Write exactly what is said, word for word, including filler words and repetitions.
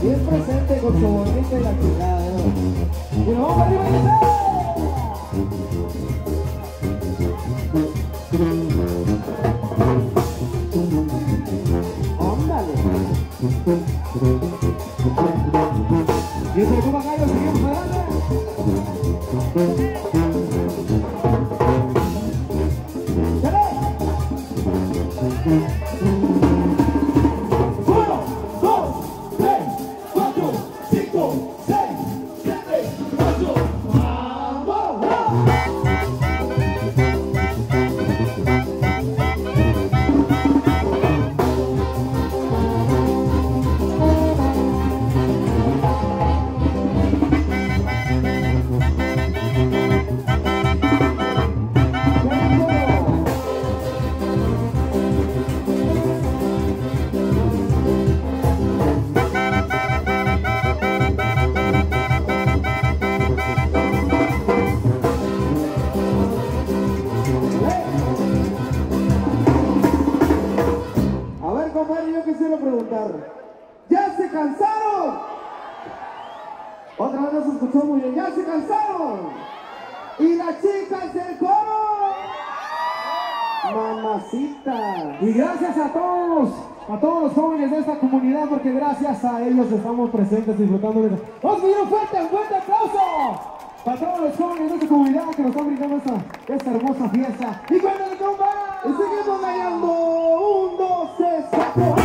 Bien presente con su bonita y la chingada. Y nos vamos arriba y ¡ándale! Y eso como acá lo seguimos adelante. Yo quisiera preguntar, ¿ya se cansaron? Otra vez no se escuchó muy bien, ¿ya se cansaron? ¿Y las chicas del coro? Mamacita. Y gracias a todos, a todos los jóvenes de esta comunidad, porque gracias a ellos estamos presentes disfrutando de esto. Vamos a pedir un fuerte, un fuerte aplauso para todos los jóvenes de esta comunidad que nos están brindando esta, esta hermosa fiesta. Y cuéntale, compa. Y seguimos ganando. Un, dos, tres, cuatro.